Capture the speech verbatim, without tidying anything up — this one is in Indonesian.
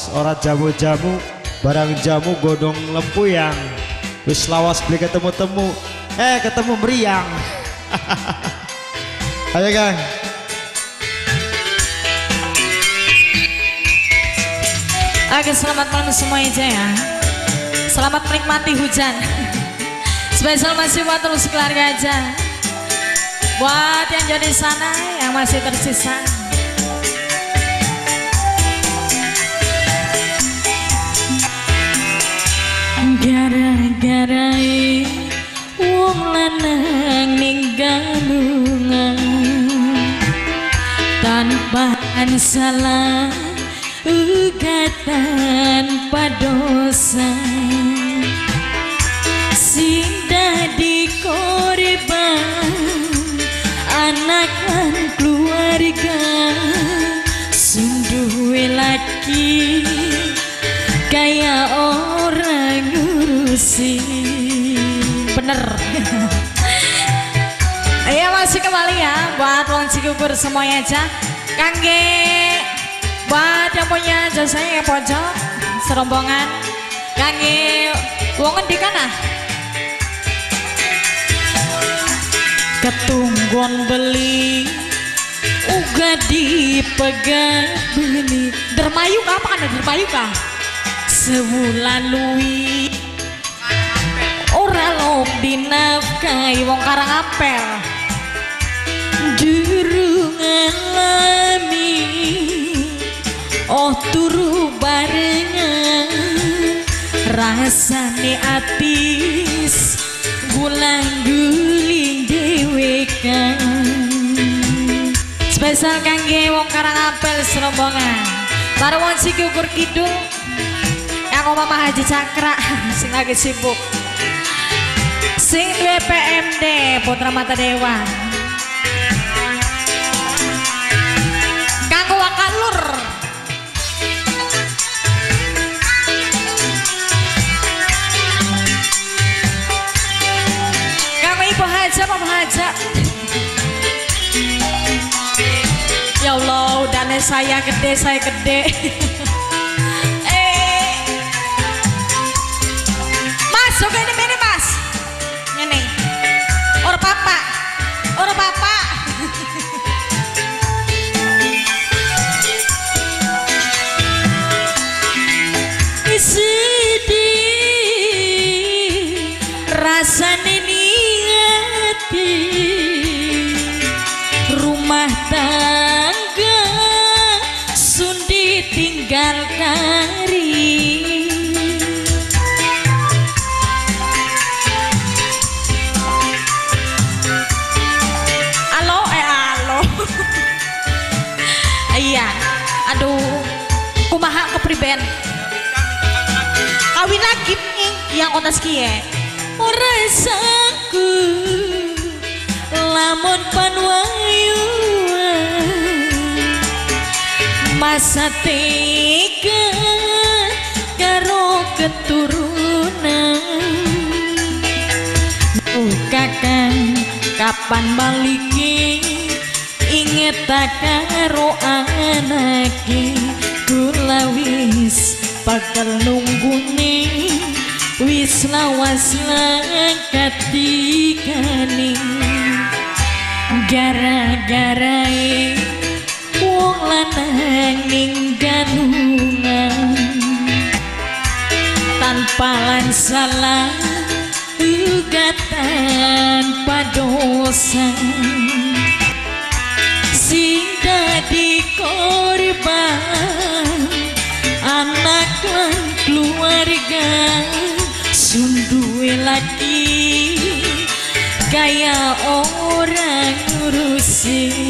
lawas ora jamu-jamu barang jamu godong lempuyang wis lawas beli ketemu-temu eh ketemu meriang. Ayo Kang. Oke, selamat malam semuanya ya. Selamat menikmati hujan. Spesial masih buat terus keluarga aja. Buat yang jadi sana yang masih tersisa. Gara-gara wong lanang ninggalungan tanpa salah ugatan padosa sing dadi korban anak lan keluarga sing duwe laki kaya orang ngurusi bener. Iya masih kembali ya buat wong Cikukur semuanya aja kangge buat yang punya jasanya yang pojok serombongan kangge wong ngendi kana ketunggon beli uga dipegat beli dermayu apa kan dermayu kah sebulan luwi ora lop dinafkai wong karang apel durung alami oh turu barengan rasane atis gulang guling dewekan spesial kangge wong karang apel serombongan para wong Cikukur Kidul yang Mama Haji Cakra sing lagi sibuk sing duwe P M D Putra Mata Dewa kanggo wakalur kanggo Ibu Haja Mama Haja. Ya Allah dane saya gede saya gede. Oke ini ini mas, ini, or papa, or papa. Sedih, rasanya niati, rumah tangga sundi tinggal kari. Iya, aduh, kumaha kepriben kawin lagi nih yang otas kie ora saku lamun panwayu masa tega karo keturunan bukakan kapan baliki inget tak karo anake kula wis bakal nunggune wis lawas katikane gara-gara wong lanang ning ganungan tanpa lan salah ugatan padosa sing dadi korban anak lan keluarga sunduwe lagi kaya orang ngurusi